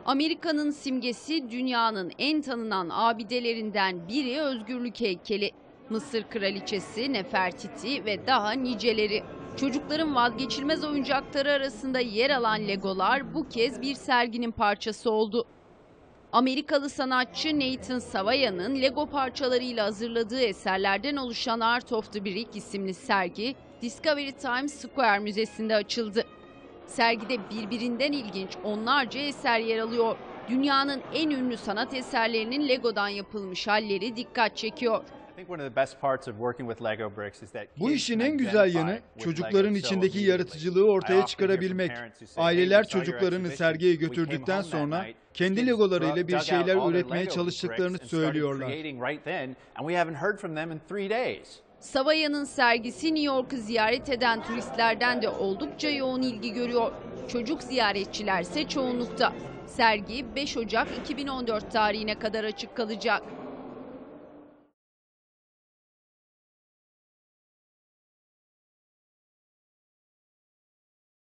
Amerika'nın simgesi, dünyanın en tanınan abidelerinden biri özgürlük heykeli. Mısır Kraliçesi, Nefertiti ve daha niceleri. Çocukların vazgeçilmez oyuncakları arasında yer alan Legolar bu kez bir serginin parçası oldu. Amerikalı sanatçı Nathan Savaya'nın Lego parçalarıyla hazırladığı eserlerden oluşan Art of the Brick isimli sergi Discovery Times Square Müzesi'nde açıldı. Sergide birbirinden ilginç onlarca eser yer alıyor. Dünyanın en ünlü sanat eserlerinin Lego'dan yapılmış halleri dikkat çekiyor. Bu işin en güzel yanı çocukların içindeki yaratıcılığı ortaya çıkarabilmek. Aileler çocuklarını sergiye götürdükten sonra kendi Legolarıyla bir şeyler üretmeye çalıştıklarını söylüyorlar. Savaya'nın sergisi New York'u ziyaret eden turistlerden de oldukça yoğun ilgi görüyor. Çocuk ziyaretçilerse çoğunlukta. Sergi 5 Ocak 2014 tarihine kadar açık kalacak.